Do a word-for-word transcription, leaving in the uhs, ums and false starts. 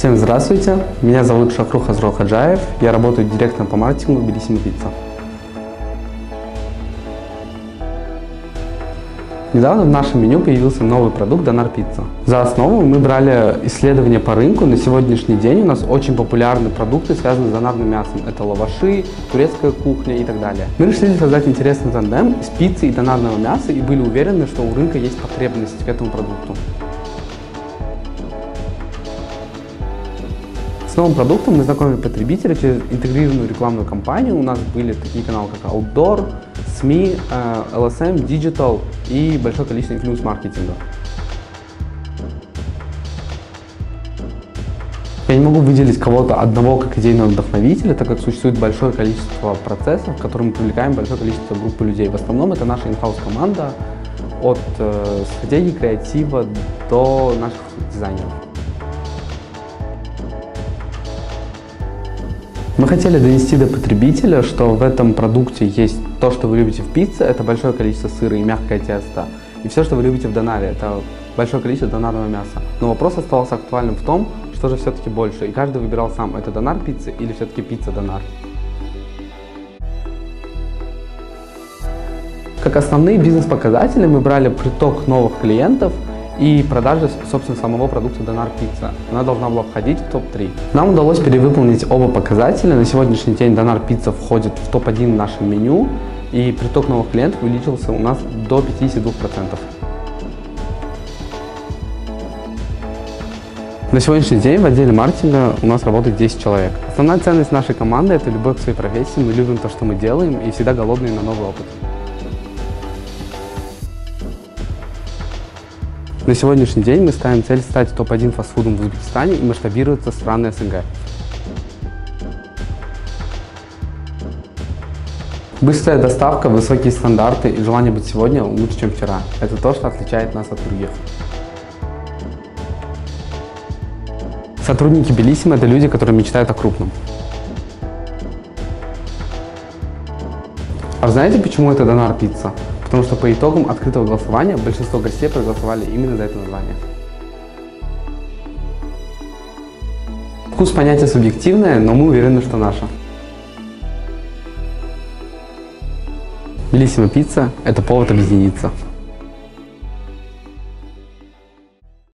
Всем здравствуйте, меня зовут Шахрух Азрол Хаджаев, я работаю директором по маркетингу в Белиссимо Пицца. Недавно в нашем меню появился новый продукт Донар Пицца. За основу мы брали исследования по рынку. На сегодняшний день у нас очень популярны продукты, связанные с донарным мясом. Это лаваши, турецкая кухня и так далее. Мы решили создать интересный тандем из пиццы и донарного мяса и были уверены, что у рынка есть потребность к этому продукту. С новым продуктом мы знакомим потребителя через интегрированную рекламную кампанию. У нас были такие каналы, как Outdoor, СМИ, эл эс эм, Digital и большое количество инфлюенс-маркетинга. Я не могу выделить кого-то одного как идейного вдохновителя, так как существует большое количество процессов, в которые мы привлекаем большое количество группы людей. В основном это наша in-house команда, от э, стратегии креатива до наших дизайнеров. Мы хотели донести до потребителя, что в этом продукте есть то, что вы любите в пицце, это большое количество сыра и мягкое тесто. И все, что вы любите в донаре, это большое количество донарного мяса. Но вопрос оставался актуальным в том, что же все-таки больше. И каждый выбирал сам, это донар пиццы или все-таки пицца-донар. Как основные бизнес-показатели мы брали приток новых клиентов и продажи, собственно, самого продукта Донар Пицца. Она должна была входить в топ три. Нам удалось перевыполнить оба показателя. На сегодняшний день Донар Пицца входит в топ один в нашем меню, и приток новых клиентов увеличился у нас до пятидесяти двух процентов. На сегодняшний день в отделе маркетинга у нас работает десять человек. Основная ценность нашей команды – это любовь к своей профессии. Мы любим то, что мы делаем, и всегда голодные на новый опыт. На сегодняшний день мы ставим цель стать топ один фастфудом в Узбекистане и масштабироваться в страны эс эн гэ. Быстрая доставка, высокие стандарты и желание быть сегодня лучше, чем вчера. Это то, что отличает нас от других. Сотрудники Белиссимо – это люди, которые мечтают о крупном. А знаете, почему это Донар Пицца? Потому что по итогам открытого голосования большинство гостей проголосовали именно за это название. Вкус понятие субъективное, но мы уверены, что наше. Белиссимо Пицца – это повод объединиться.